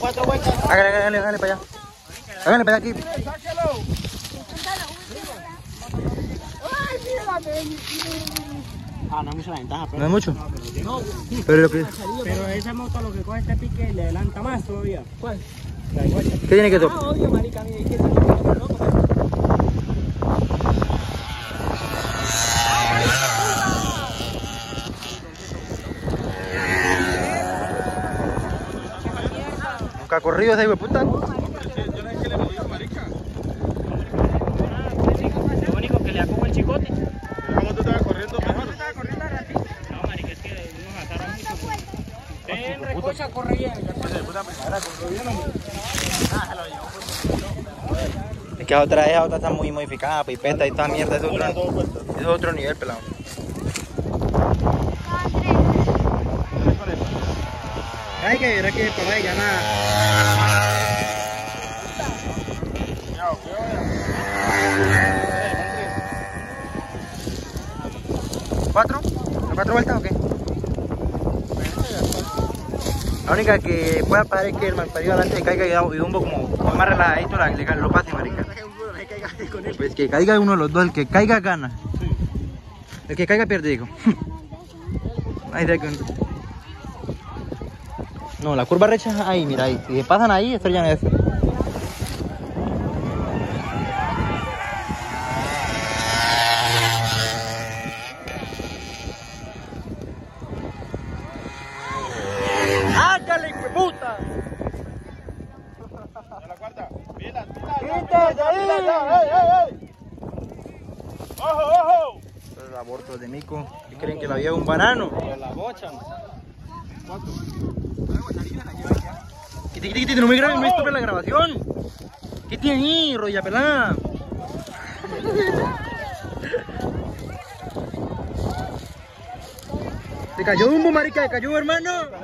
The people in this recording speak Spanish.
4 vueltas. Hágale para allá. Hágale para allá aquí. Ah, no es mucho la ventaja, pero... No es mucho. No, Pero lo que... pero esa moto lo que coge este pique le adelanta más todavía. ¿Cuál? ¿Qué tiene que tocar? Obvio, marica, mira, es que se loco, ¿Nunca ha corrido ese hijo de puta? Lo único que le da como el chicote. ¿Cómo tú estabas corriendo mejor? No, marica, es que nos ataron mucho. En recocha corre bien. Es que esa otra está muy modificada, pipeta y toda mierda. Es otro nivel, pelado. Hay que ver aquí por ahí, ya nada. ¿Cuatro? ¿A 4 vueltas o qué? La única que pueda pasar es que el malparido adelante caiga y un poco como más relajadito lo pase, marica. Pues que caiga uno de los dos, el que caiga gana. El que caiga pierde, digo. Ahí de que... No, la curva recha es ahí, mira ahí. Si pasan ahí, estrellan eso. ¡Ándale, hijo de puta! ¿A la cuarta? ¡Pilas! ¡Quítate ahí! ¡Ey! ¡Ojo, ojo! Los abortos de Mico, que creen que la vida es un banano. La bocha. Quite, no me graben, no estoy la grabación. ¿Qué tiene ahí, rolla pelada? ¿Te cayó un marica? ¿Te cayó, hermano?